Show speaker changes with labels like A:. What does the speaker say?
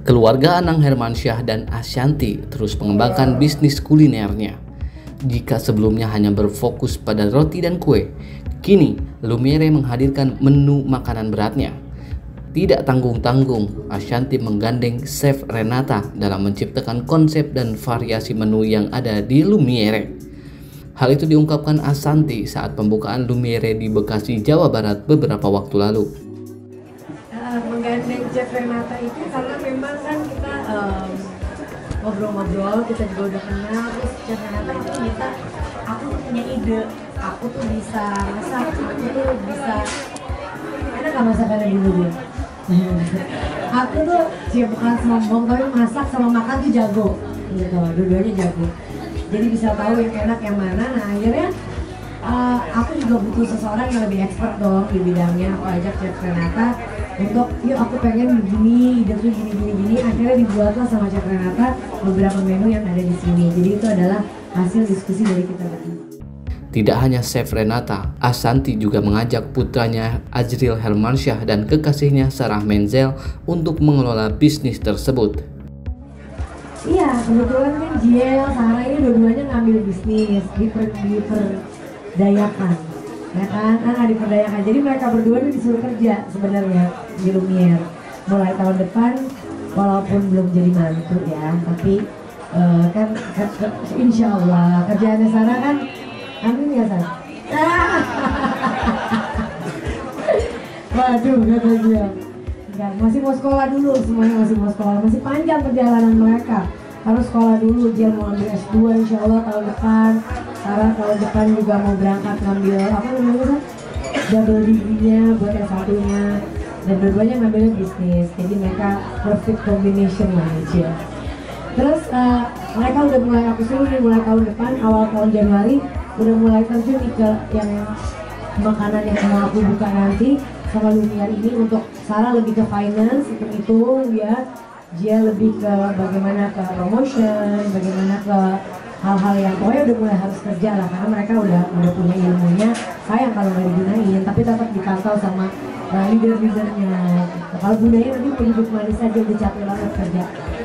A: Keluarga Anang Hermansyah dan Ashanty terus mengembangkan bisnis kulinernya. Jika sebelumnya hanya berfokus pada roti dan kue, kini Lumiere menghadirkan menu makanan beratnya. Tidak tanggung-tanggung, Ashanty menggandeng Chef Renata dalam menciptakan konsep dan variasi menu yang ada di Lumiere. Hal itu diungkapkan Ashanty saat pembukaan Lumiere di Bekasi, Jawa Barat beberapa waktu lalu.
B: Menggandeng Chef Renata itu karena memang kan kita ngobrol-ngobrol, kita juga udah kenal. Terus Chef Renata itu minta, aku tuh punya ide, aku tuh bisa masak, aku tuh bisa, enak gak masakannya dulu dia? Aku tuh bukan sombong, tapi masak sama makan tuh jago gitu, dua-duanya jago. Jadi bisa tahu yang enak yang mana. Nah akhirnya aku juga butuh seseorang yang lebih expert dong di bidangnya. Aku ajak Chef Renata untuk, yuk aku pengen begini, ide tuh gini. Akhirnya dibuatlah sama Chef Renata beberapa menu yang ada di sini. Jadi itu adalah hasil diskusi dari kita berdua.
A: Tidak hanya Chef Renata, Ashanty juga mengajak putranya Ajril Hermansyah dan kekasihnya Sarah Menzel untuk mengelola bisnis tersebut.
B: Iya, kebetulan kan Jiel, Sarah ini dua-duanya ngambil bisnis, diperdayakan, ya kan? Diperdayakan. Jadi mereka berdua ini disuruh kerja sebenarnya di Lumiere mulai tahun depan, walaupun belum jadi mantu ya, tapi kan insya Allah kerjaannya Sarah kan, amin ya Sarah. Waduh, kata dia. Enggak, masih mau sekolah dulu, semuanya masih mau sekolah, masih panjang perjalanan mereka. Harus sekolah dulu, dia mau ambil S2 insya Allah tahun depan. Sarah tahun depan juga mau berangkat ngambil apa namanya kan? Double degree-nya buat S1-nya. Dan dua-duanya ngambilnya bisnis, jadi mereka perfect combination lah ya. Terus mereka udah mulai, aku suruh nih mulai tahun depan, awal tahun Januari udah mulai terjun ke yang makanan yang mau aku buka nanti sama Lumiere ini. Untuk Sarah lebih ke finance, hitung-hitung ya, dia lebih ke bagaimana ke promotion, bagaimana ke hal-hal yang pokoknya udah mulai harus kerja lah, karena mereka udah punya ilmunya. Sayang kalau nggak digunain, tapi tetap dipantau sama leader-leadernya. Kalau gunanya nanti hidup manis aja, udah capek banget kerja.